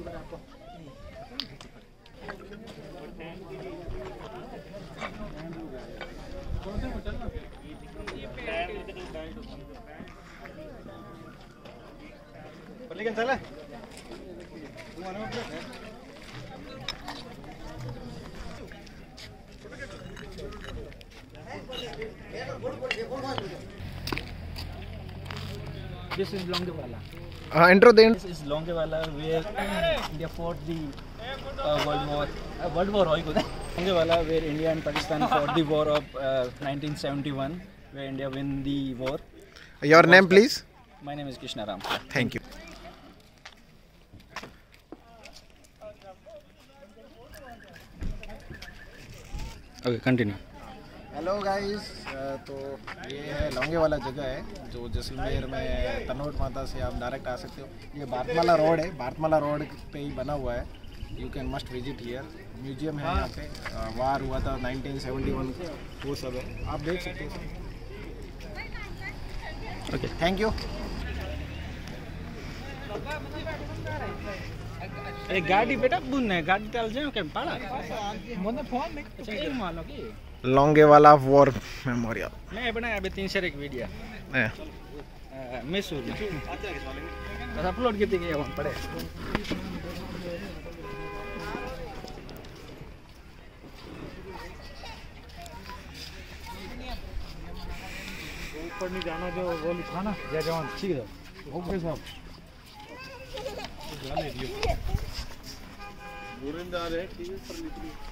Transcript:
लेकिन चला This is Longewala. Intro then. This is Longewala, where India fought the World War Longewala, where India and Pakistan fought the war of 1971, where India win the war. Your name, please. My name is Krishna Ram. Thank you. Okay, continue. Hello guys, तो ये है लौंगेवाला जगह है जो जैसलमेर में तनोट माता से आप डायरेक्ट आ सकते हो। ये भारतमाला रोड है, भारतमाला रोड पे ही बना हुआ है। You can must visit here. Museum है यहाँ पे, वार हुआ था 1971 वो सब है, आप देख सकते हो। Okay. Thank you. गाड़ी बेटा बुन गाड़ी चल जाओ क्या पाला मोने फोन में अच्छा मानो कि Longewala War Memorial. मैं बनाया अभी 301 वीडियो मिस हो गई बस अपलोड कितने किया वहाँ पड़े ऊपर नहीं जाना जो वो लिखा ना जय जवान ठीक है ओके साहब जा ले लियो गुरंदार है टीवी पर निकली